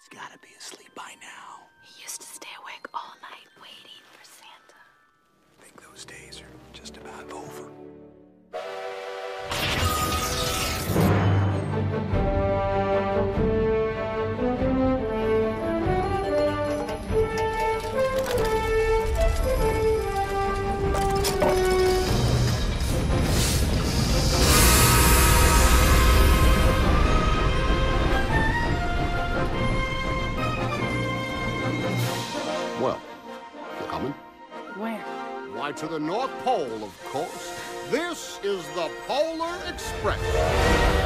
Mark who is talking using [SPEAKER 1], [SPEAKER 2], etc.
[SPEAKER 1] He's gotta be asleep by now.
[SPEAKER 2] He used to stay awake all night waiting for Santa.
[SPEAKER 1] I think those days are just about over.
[SPEAKER 3] Well, you coming?
[SPEAKER 2] Where?
[SPEAKER 3] Why, to the North Pole, of course. This is the Polar Express.